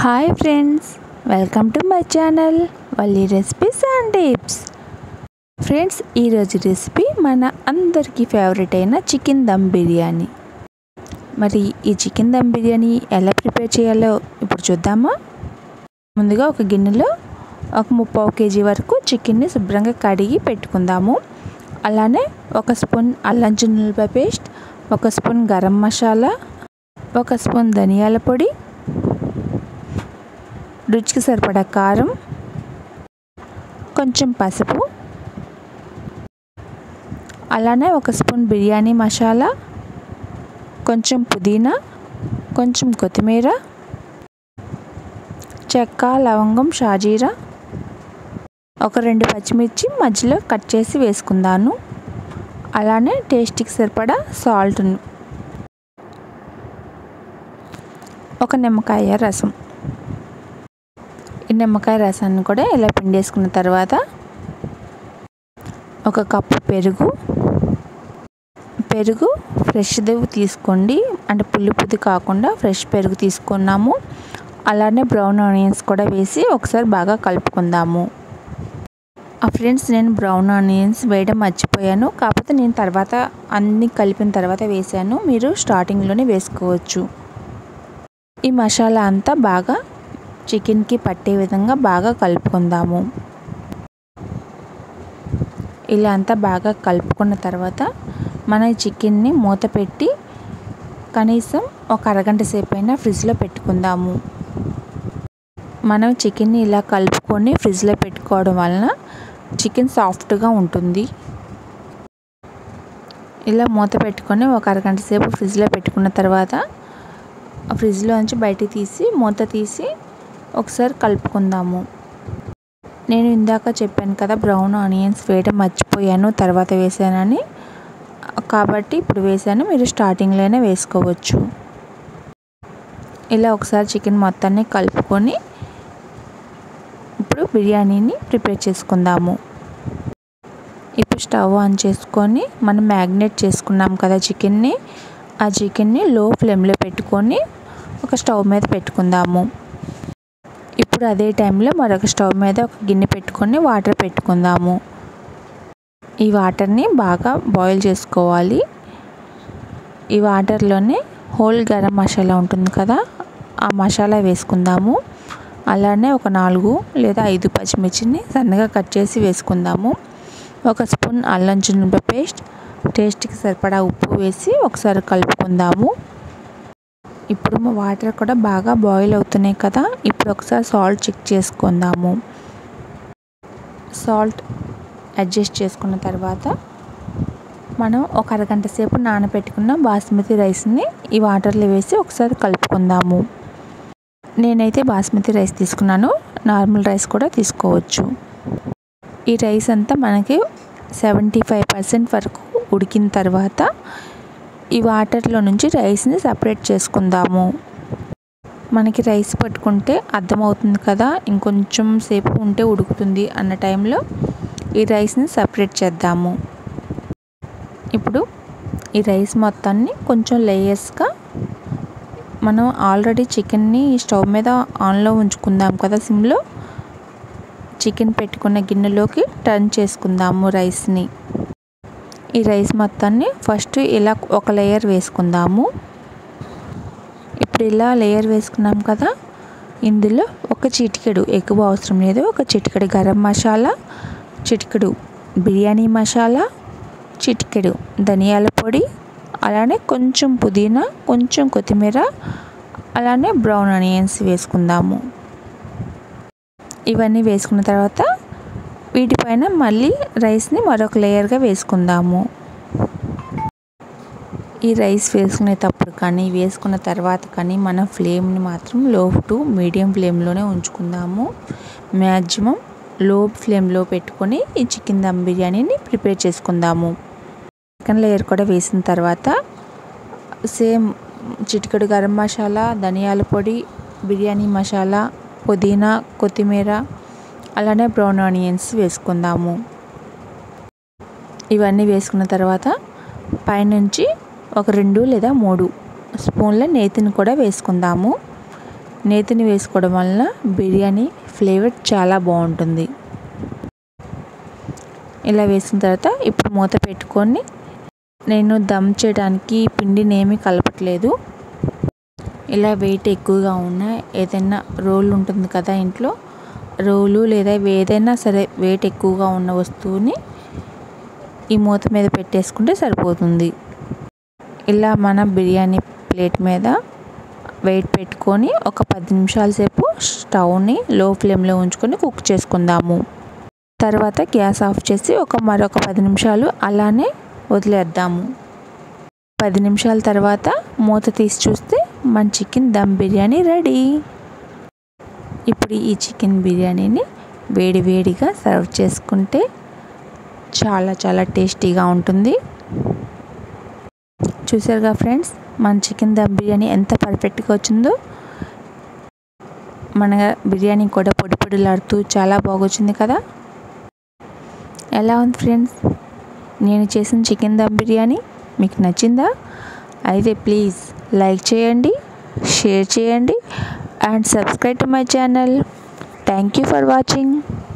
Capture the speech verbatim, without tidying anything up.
Hi friends, welcome to my channel Valli recipes and tips. Friends, ఈరోజు recipe మన అందరికీ favourite అయిన చికెన్ దమ్ బిర్యానీ. మరి ఈ చికెన్ దమ్ బిర్యానీ ఎలా ప్రిపేర్ చేయాలో ఇప్పుడు చూద్దామా. ముందుగా ఒక గిన్నెలో ఒక ముప్పావు కేజీ వరకు చికెన్ని శుభ్రంగా కడిగి పెట్టుకుందాము. అలానే ఒక స్పూన్ అల్లం వెల్లుల్లి పేస్ట్, ఒక స్పూన్ గరం మసాలా, ఒక స్పూన్ ధనియాల పొడి, రుచికి సరిపడా కారం, కొంచెం పసుపు, అలానే ఒక స్పూన్ బిర్యానీ మసాలా, కొంచెం పుదీనా, కొంచెం కొత్తిమీర, చెక్క, లవంగం, షాజీరా, ఒక రెండు పచ్చిమిర్చి మధ్యలో కట్ చేసి వేసుకుందాను. అలానే టేస్ట్కి సరిపడా సాల్ట్ను, ఒక నిమ్మకాయ రసం. ఈ నిమ్మకాయ రసాన్ని కూడా ఇలా పిండేసుకున్న తర్వాత ఒక కప్పు పెరుగు పెరుగు ఫ్రెష్ది తీసుకోండి, అంటే పులుపుది కాకుండా ఫ్రెష్ పెరుగు తీసుకున్నాము. అలానే బ్రౌన్ ఆనియన్స్ కూడా వేసి ఒకసారి బాగా కలుపుకుందాము. ఆ ఫ్రెండ్స్, నేను బ్రౌన్ ఆనియన్స్ వేయడం మర్చిపోయాను, కాకపోతే నేను తర్వాత అన్నీ కలిపిన తర్వాత వేసాను. మీరు స్టార్టింగ్లోనే వేసుకోవచ్చు. ఈ మసాలా అంతా బాగా చికెన్కి పట్టే విధంగా బాగా కలుపుకుందాము. ఇలా అంతా బాగా కలుపుకున్న తర్వాత మన చికెన్ని మూత పెట్టి కనీసం ఒక అరగంట సేపు అయినా ఫ్రిడ్జ్లో పెట్టుకుందాము. మనం చికెన్ని ఇలా కలుపుకొని ఫ్రిడ్జ్లో పెట్టుకోవడం వలన చికెన్ సాఫ్ట్గా ఉంటుంది. ఇలా మూత పెట్టుకొని ఒక అరగంట సేపు ఫ్రిడ్జ్లో పెట్టుకున్న తర్వాత ఫ్రిడ్జ్లో నుంచి బయటికి తీసి మూత తీసి ఒకసారి కలుపుకుందాము. నేను ఇందాక చెప్పాను కదా, బ్రౌన్ ఆనియన్స్ వేయడం మర్చిపోయాను, తర్వాత వేసానని, కాబట్టి ఇప్పుడు వేసాను. మీరు స్టార్టింగ్లోనే వేసుకోవచ్చు. ఇలా ఒకసారి చికెన్ మొత్తాన్ని కలుపుకొని ఇప్పుడు బిర్యానీని ప్రిపేర్ చేసుకుందాము. ఇప్పుడు స్టవ్ ఆన్ చేసుకొని మనం మ్యాగ్నేట్ చేసుకున్నాం కదా చికెన్ని, ఆ చికెన్ని లో ఫ్లేమ్లో పెట్టుకొని ఒక స్టవ్ మీద పెట్టుకుందాము. ఇప్పుడు అదే టైంలో మరొక స్టవ్ మీద ఒక గిన్నె పెట్టుకొని వాటర్ పెట్టుకుందాము. ఈ వాటర్ని బాగా బాయిల్ చేసుకోవాలి. ఈ వాటర్లోనే హోల్ గరం మసాలా ఉంటుంది కదా, ఆ మసాలా వేసుకుందాము. అలానే ఒక నాలుగు లేదా ఐదు పచ్చిమిర్చిని సన్నగా కట్ చేసి వేసుకుందాము. ఒక స్పూన్ అల్లం వెల్లుల్లి పేస్ట్, టేస్ట్కి సరిపడా ఉప్పు వేసి ఒకసారి కలుపుకుందాము. ఇప్పుడు మా వాటర్ కూడా బాగా బాయిల్ అవుతున్నాయి కదా, ఇప్పుడు ఒకసారి సాల్ట్ చెక్ చేసుకుందాము. సాల్ట్ అడ్జస్ట్ చేసుకున్న తర్వాత మనం ఒక అరగంట సేపు నానబెట్టుకున్న బాస్మతి రైస్ని ఈ వాటర్లో వేసి ఒకసారి కలుపుకుందాము. నేనైతే బాస్మతి రైస్ తీసుకున్నాను, నార్మల్ రైస్ కూడా తీసుకోవచ్చు. ఈ రైస్ అంతా మనకి సెవెంటీ ఫైవ్ పర్సెంట్ వరకు ఉడికిన తర్వాత ఈ వాటర్లో నుంచి రైస్ని సపరేట్ చేసుకుందాము. మనకి రైస్ పట్టుకుంటే అర్థమవుతుంది కదా, ఇంకొంచెం సేపు ఉంటే ఉడుకుతుంది అన్న టైంలో ఈ రైస్ని సపరేట్ చేద్దాము. ఇప్పుడు ఈ రైస్ మొత్తాన్ని కొంచెం లేయర్స్గా మనం ఆల్రెడీ చికెన్ని స్టవ్ మీద ఆన్లో ఉంచుకుందాం కదా, సిమ్లో చికెన్ పెట్టుకున్న గిన్నెలోకి టర్న్ చేసుకుందాము రైస్ని. ఈ రైస్ మొత్తాన్ని ఫస్ట్ ఇలా ఒక లేయర్ వేసుకుందాము. ఇప్పుడు ఇలా లేయర్ వేసుకున్నాం కదా, ఇందులో ఒక చిటికెడు, ఎక్కువ అవసరం లేదు, ఒక చిటికెడు గరం మసాలా, చిటికెడు బిర్యానీ మసాలా, చిటికెడు ధనియాల పొడి, అలానే కొంచెం పుదీనా, కొంచెం కొత్తిమీర, అలానే బ్రౌన్ ఆనియన్స్ వేసుకుందాము. ఇవన్నీ వేసుకున్న తర్వాత వీటిపైన మళ్ళీ రైస్ని మరొక లేయర్గా వేసుకుందాము. ఈ రైస్ వేసుకునేటప్పుడు కానీ వేసుకున్న తర్వాత కానీ మన ఫ్లేమ్ని మాత్రం లో టు మీడియం ఫ్లేమ్లోనే ఉంచుకుందాము. మ్యాక్సిమం లో ఫ్లేమ్లో పెట్టుకొని ఈ చికెన్ దమ్ బిర్యానీని ప్రిపేర్ చేసుకుందాము. చికెన్ లేయర్ కూడా వేసిన తర్వాత సేమ్ చిటికెడు గరం మసాలా, ధనియాల పొడి, బిర్యానీ మసాలా, పుదీనా, కొత్తిమీర, అలానే బ్రౌన్ ఆనియన్స్ వేసుకుందాము. ఇవన్నీ వేసుకున్న తర్వాత పైనుంచి ఒక రెండు లేదా మూడు స్పూన్ల నేతిని కూడా వేసుకుందాము. నేతిని వేసుకోవడం వలన బిర్యానీ ఫ్లేవర్ చాలా బాగుంటుంది. ఇలా వేసిన తర్వాత ఇప్పుడు మూత పెట్టుకొని నేను దమ్ చేయడానికి పిండిని ఏమీ కలపట్లేదు. ఇలా వెయిట్ ఎక్కువగా ఉన్న ఏదైనా రోల్ ఉంటుంది కదా ఇంట్లో, రోలు లేదా ఏదైనా సరే వెయిట్ ఎక్కువగా ఉన్న వస్తువుని ఈ మూత మీద పెట్టేసుకుంటే సరిపోతుంది. ఇలా మన బిర్యానీ ప్లేట్ మీద వెయిట్ పెట్టుకొని ఒక పది నిమిషాల సేపు స్టవ్ని లో ఫ్లేమ్లో ఉంచుకొని కుక్ చేసుకుందాము. తర్వాత గ్యాస్ ఆఫ్ చేసి ఒక మరొక పది నిమిషాలు అలానే వదిలేద్దాము. పది నిమిషాల తర్వాత మూత తీసి చూస్తే మన చికెన్ దమ్ బిర్యానీ రెడీ. ఇప్పుడు ఈ చికెన్ బిర్యానీని వేడి వేడిగా సర్వ్ చేసుకుంటే చాలా చాలా టేస్టీగా ఉంటుంది. చూసారుగా ఫ్రెండ్స్, మన చికెన్ దమ్ బిర్యానీ ఎంత పర్ఫెక్ట్గా వచ్చిందో. మన బిర్యానీ కూడా పొడి పొడిలాడుతూ చాలా బాగా వచ్చింది కదా. ఎలా ఉంది ఫ్రెండ్స్, నేను చేసిన చికెన్ దమ్ బిర్యానీ మీకు నచ్చిందా? అయితే ప్లీజ్ లైక్ చేయండి, షేర్ చేయండి and subscribe to my channel. Thank you for watching.